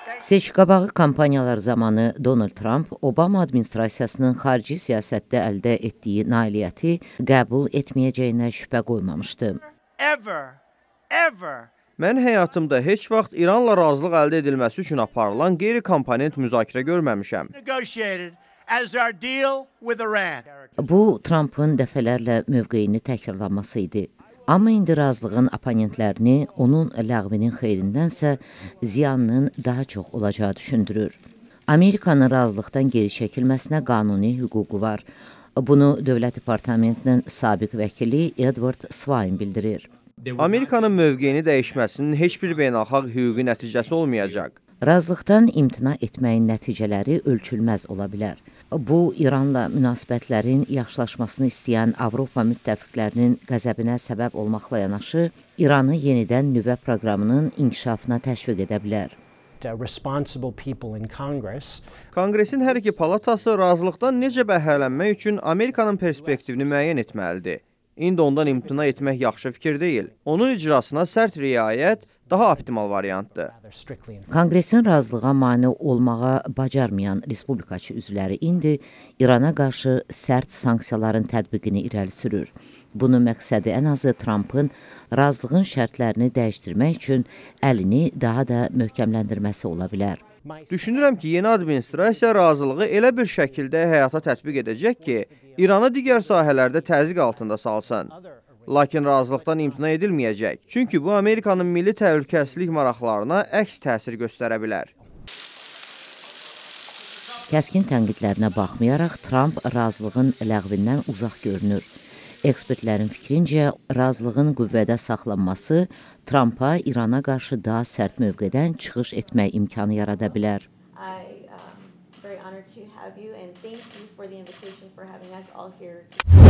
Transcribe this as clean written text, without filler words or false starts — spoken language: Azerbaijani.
Seçqabağı kampaniyalar zamanı Donald Trump, Obama administrasiyasının xarici siyasətdə əldə etdiyi nailiyyəti qəbul etməyəcəyinə şübhə qoymamışdı. Mən həyatımda heç vaxt İranla razılıq əldə edilməsi üçün aparılan qeyri-komponent müzakirə görməmişəm. Bu, Trumpın dəfələrlə mövqeyini təkrarlaması idi. Amma indi razılığın oponentlərini onun ləğvinin xeyrindənsə ziyanının daha çox olacağı düşündürür. Amerikanın razılıqdan geri çəkilməsinə qanuni hüququ var. Bunu Dövlət Departamentinin sabiq vəkili Edward Swain bildirir. Amerikanın mövqeyini dəyişməsinin heç bir beynəlxalq hüquqi nəticəsi olmayacaq. Razılıqdan imtina etməyin nəticələri ölçülməz ola bilər. Bu, İranla münasibətlərin yaxşılaşmasını istəyən Avropa müttəfiqlərinin qəzəbinə səbəb olmaqla yanaşı, İranı yenidən nüvə proqramının inkişafına təşviq edə bilər. Konqresin hər iki palatası razılıqdan necə bəhrələnmək üçün Amerikanın perspektivini müəyyən etməlidir. İndi ondan imtina etmək yaxşı fikir deyil. Onun icrasına sərt riayət daha optimal variantdır. Konqresin razılığa mane olmağa bacarmayan respublikaçı üzvləri indi İrana qarşı sərt sanksiyaların tətbiqini irəli sürür. Bunun məqsədi ən azı Trumpın razılığın şərtlərini dəyişdirmək üçün əlini daha da möhkəmləndirməsi ola bilər. Düşünürəm ki, yeni administrasiya razılığı elə bir şəkildə həyata tətbiq edəcək ki, İranı digər sahələrdə təzyiq altında salsın. Lakin razılıqdan imtina edilməyəcək. Çünki bu, Amerikanın milli təhlükəsizlik maraqlarına əks təsir göstərə bilər. Kəskin tənqidlərinə baxmayaraq, Trump razılığın ləğvindən uzaq görünür. Ekspertlərin fikrincə, razılığın qüvvədə saxlanması Trumpa İrana qarşı daha sərt mövqedən çıxış etmək imkanı yarada bilər. Very honored to have you and thank you for the invitation for having us all here.